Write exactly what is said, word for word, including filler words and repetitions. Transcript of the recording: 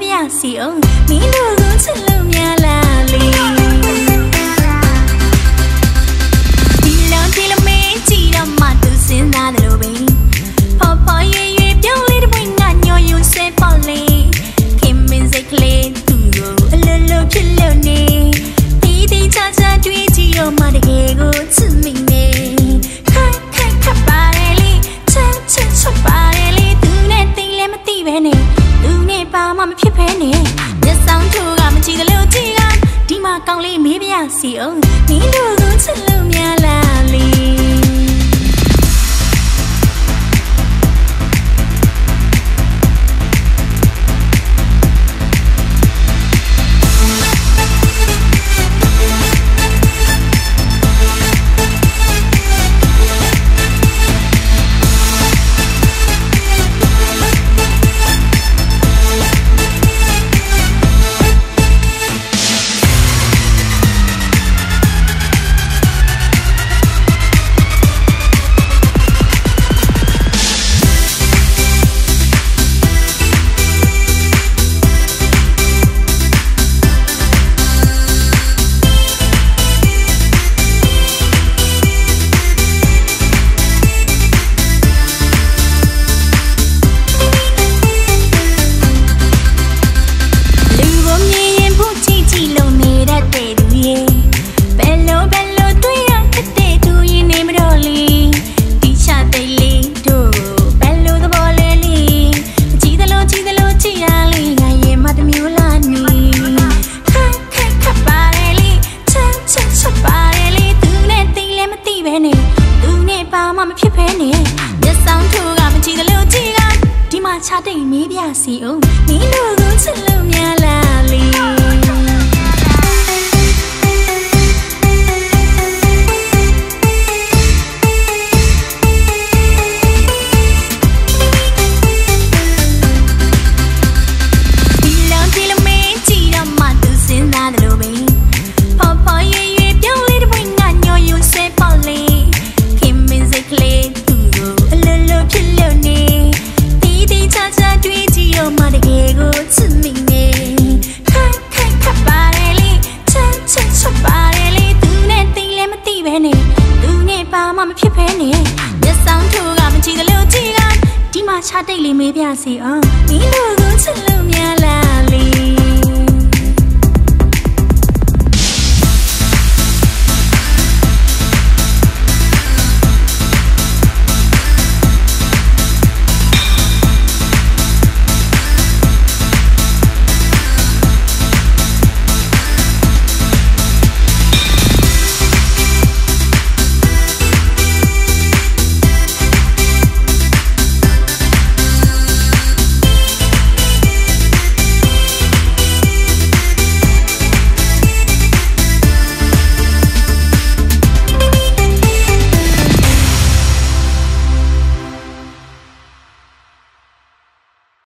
ပြစီအောင်မင်းတို့ကိုချစ်လို့များလားလေဒီလိုဒီလိုမင်းကြည့်တော့မှသူစဉ်းစားတယ်လို့ပဲပေါ်ပေါ်ရွေရွေပြောင်းလေးတစ်ပွင့်ငါညော်ယူဆဲပေါ်လေခင်မင်းစိတ်ကလေးသူ့ကိုအလိုလိုဖြစ်လို့နေဒီဒီချာချာတွေ့ကြည့်တော့မှတကယ်ကိုချစ်မိနေခိုင်ခိုင်ခပ်ပါတယ်လေချစ်ချစ်ချစ်ပါတယ်လေသူနဲ့သိလည်းမသိပဲနေသူနဲ့ပါမှမဖြစ်ဖဲနေလက်ဆောင်ထိုးကမကြည့်တယ်လို့ကြည့်ကဒီမှာကောင်းလေးမေးပြစီအောင်မင်းတို့ကိုချစ်လို့များလားလေချတိတ်မေးပြစီအောင်မင်းတို့ကိုချစ်လို့များလားလေဒီလိုဒီလိုမင်းကြည့်တော့မှသူစဉ်းစားတယ်လို့ပဲပေါ်ပေါ်ရွေရွေပြောင်းလေးတစ်ပွင့်ငါညော်ယူဆဲပေါ်လေခင်မင်းစိတ်ကလေးသူ့ကိုအလိုလိုဖြစ်လို့နေချာချာတွေ့ကြည့်တော့မှတကယ်ကိုချစ်မိနေခိုင်ခိုင်ခပ်ပါတယ်လေချစ်ချစ်ချစ်ပါတယ်လေသူနဲ့သိလည်းမသိပဲနေသူနဲ့ပါမှမဖြစ်ဖဲနေလက်ဆောင်ထိုးကမကြည့်တယ်လို့ကြည့်ကဒီမှာချတိတ်လေးမေးပြစီအောင်